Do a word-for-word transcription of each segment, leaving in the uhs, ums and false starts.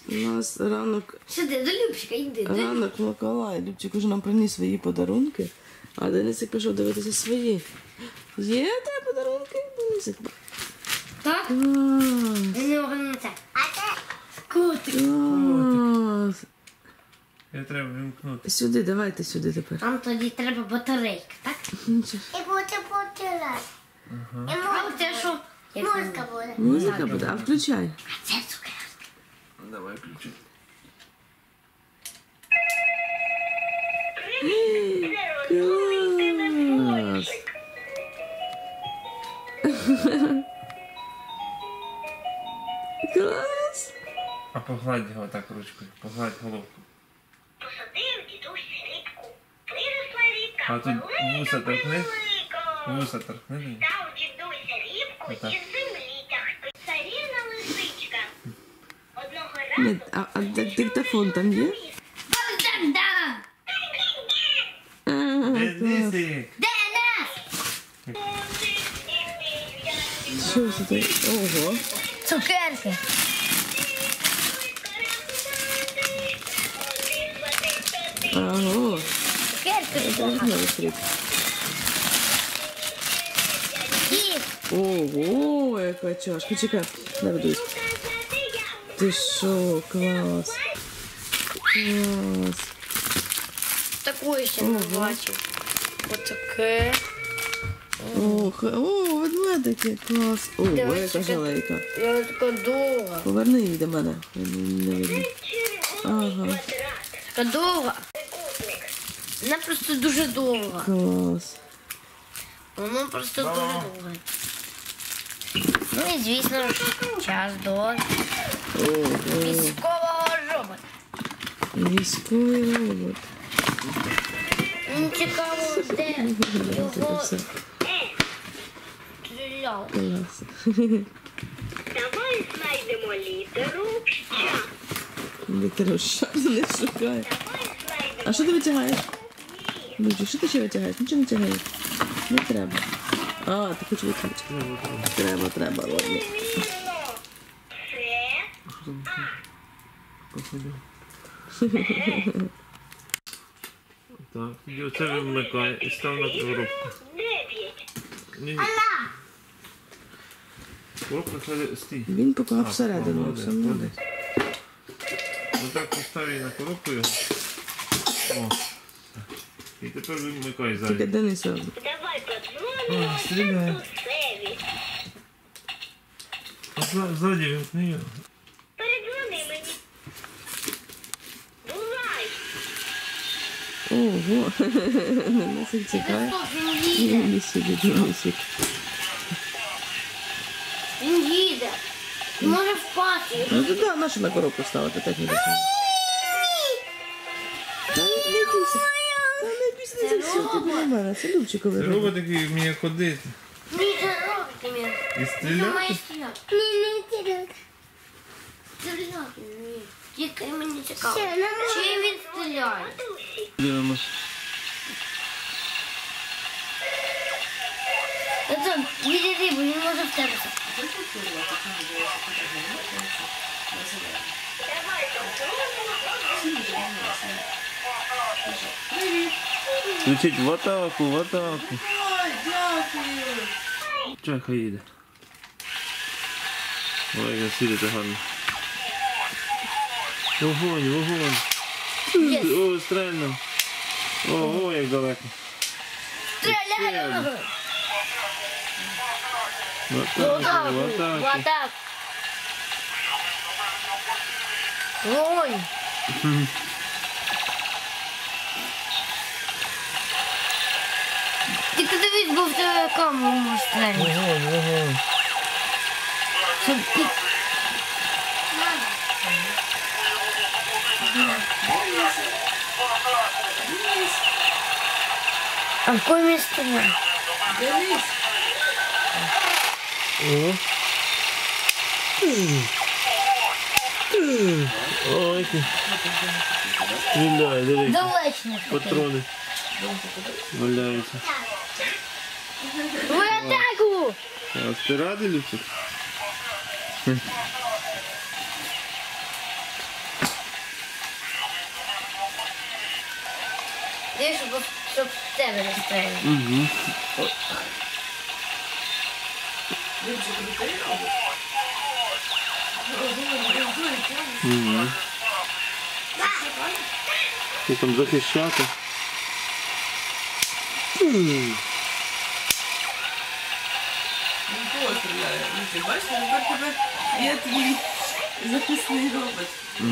У нас ранок... Сюди, до Любчика, йди. Ранок Миколай. Любчик уже нам приніс свої подарунки, а Денисик пішов дивитися свої. Є в тебе подарунки, Денисик? Так? Клас. Не організація. А це котик. Клас. Я треба вимкнути. Сюди, давайте сюди тепер. Нам тоді треба батарейка, так? І буде потирати. А це що? Музика буде. Музика буде, а включай. А це цукерка. Давай включи. Клас. Клас. А погладь його так ручкою. Погладь головку. Посадив дідусь рибку. Виросла рибка. А тут вуса торкни. Вуса торкни. Дав дідусь рибку Отак. із землі тягти. Царівна лисичка. Одного Ні, разу а, а ди- диктофон там є? Да-да-да! А, клас. Денисик. Де нас? Що це таке? Ого. Цукерки. Ого. Цукерки. Це візьмемо стрік. Їх. Ого, яка чашка. Чекай, наведусь. Ти що, клас. Клас. Таку ще не бачив. Отаке. Ох, о, ведмедики, клас. Ого, яка Дивись, жалейка. Я така довга. Поверни її до мене. Не видно. Ага, Така довга. Вона просто дуже довга. клас. Вона просто дуже довга. Ну і звісно, час до Ого, військового робота. військовий робот. Мені цікаво, де Це його все стріляв. клас. Давай знайдемо літеру «Щ». Літеру «Щ» не шукає. А що ти витягаєш? Люджі, що ти ще витягаєш? Нічого не тягаєш. Не треба. А, ти хочеш витягти. Треба, треба, ладно. Це Так, тоді оце вимикай і став на коробку. дев'ять. Ні. Коробка кладе- стій. Він поклав А, всередину. молодець, Все молодець. Отак постав її на коробку його. О. І тепер вимикай Тільки ззаді. Денису. Давай подзвонимо А, стріляє. татусеві. А зза- Ззаді вимкни його. Передзвони мені. Бувай. Ого, Денисик чекає. Іди сюди, Денисик. Він їде. Може впасти. Ну туди, на що на коробку ставити, так не бійся. Та не не бійся. Та не бійся, не все, ти біля мене. Це Любчиковий Це робот. робот, який вміє ходити. Ні, це робить мені. І Він має стріляти. стріляти. Ні, не тірок. Стріляти ні. Тільки мені цікаво. Ще не Чи він стріляє? Дивимось. Це відійди, бо він може втерлися. Кричить в атаку, в атаку. Чай, хай їде. Ой, як сидите гарно. Вогонь, вогонь. О, стрельно. Ого, як далеко. Стріляє! В В атаку, атаку! в В атаку. атаку! Ой! Тільки дивись, бо в тебе камеру може стріляти. Вогонь, вогонь. Щоб ти- А в кой місце стріляє? О. Ой, ти. Стріляй, дивись. Далечне. Патрони валяються. В атаку! А ти радий, Люсик? Ти, щоб, щоб в тебе не стрельнуло. Угу. Угу. Ти там захищати. М. Нікого стріляє. Ти бачиш, тепер тебе є твій захисний робот.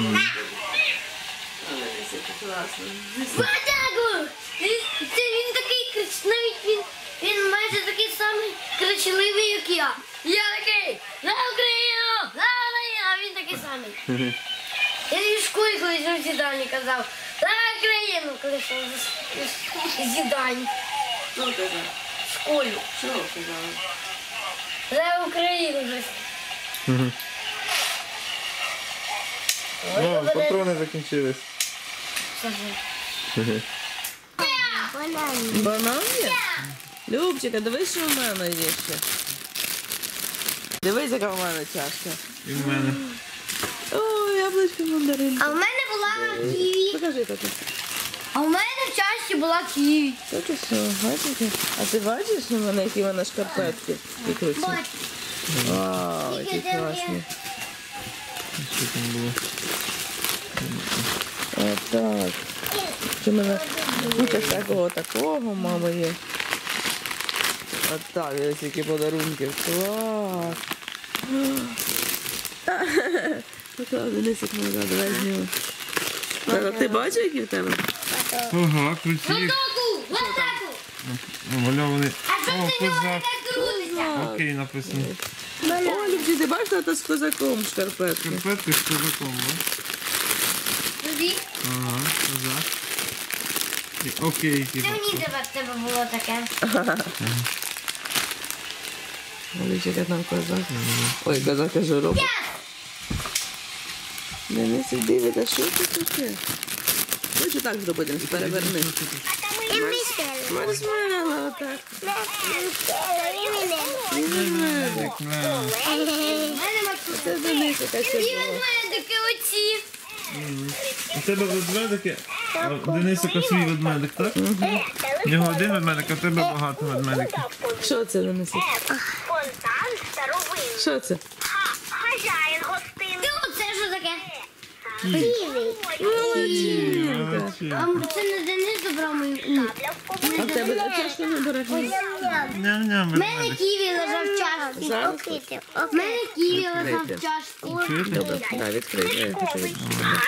Але десь це класно. Батяку! Це він такий крич, навіть він, він майже такий самий кричливий, як я. Я такий, за Україну! За Україну! А він такий самий. Я і в школі колись у зіданні казав, за Україну, коли йшов з зідань. Що казав? В школі. Що казав? За Україну вже. О, патрони закінчились. Банан є? Любчика, дивись, що в мене є ще. Дивись, яка в мене чашка. І в мене. О, яблучко мандарин. А в мене була ківі. Покажи, тату. А в мене в чашці була ківі. Що ти що, бачите? А ти бачиш, у мене які вона шкарпетки? І круті. Вау, які класні. Що там було? Отак. Що в мене куча всякого такого, мама, є. Отак, ось які подарунки. Клас. Поклав, Денисик, ну, давай знімемо. Так, ти бачиш, які в тебе? Ага, круті. Атаку! Атаку! Намальований. А що О, це нього козак. так крутиться? Окей, написано. О, Любчі, ти бачиш, тата з козаком шкарпетки? Шкарпетки з козаком, да? Тобі? Ага, козак. І окей, Це типу. мені треба в тебе було таке. Любчика там козак. Ой, козак, кажу, робот. Денисик, дивиться, що це таке? Хочу так зробити, переверни. Маршмеллоу, отак. Ведмедик. У мене Максим. Це Денисика ще І було. ведмедики оці. У тебе ведмедики, а у Денисика свій ведмедик, так? У нього один ведмедик, а в тебе багато ведмедиків. Що це, Денисик? Фонтан старовинний. Що це? Хазяїн гостинний. Ти оце що таке? Молодчинка. А це не Денис добрав мою. А в тебе чашку не береш? Ням-ням, У мене ведмедик. ківі лежав в чашці. Зараз? У мене ківі лежав в чашці. Чуєш? Добре, да, відкрий. Я хочу відкрити.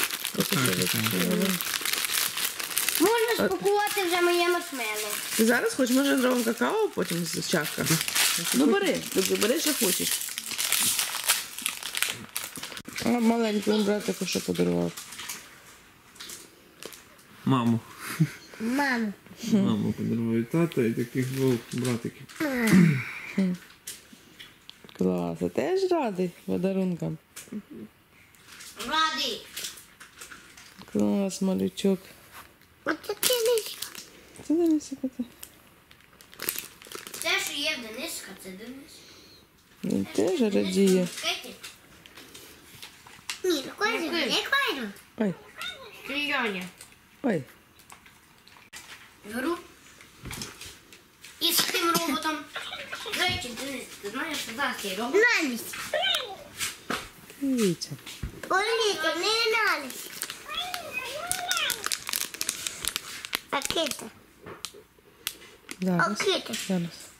Можна спакувати вже моє маршмеллоу. Ти зараз хочеш, може, зробимо какао потім з чашка? Ну бери, добре, бери, що хочеш. А маленькому братику що подарував? Маму. Мам. Маму подарували тата і таких двох братиків. Клас, а теж радий подарункам? Радий. Клас, малючок. Оце ти не що. Це Денисик, це. Те, що є в Дениска, це Денис. Він теж радіє. Ні, ну кожен, не кожен. Ой, Трильйоні. ой. Беру. І з тим роботом. До речі, Денис, ти знаєш, що зараз є робот? Налість. Дивіться. Поліція, не налість. Пакети. Зараз. Пакети. Зараз.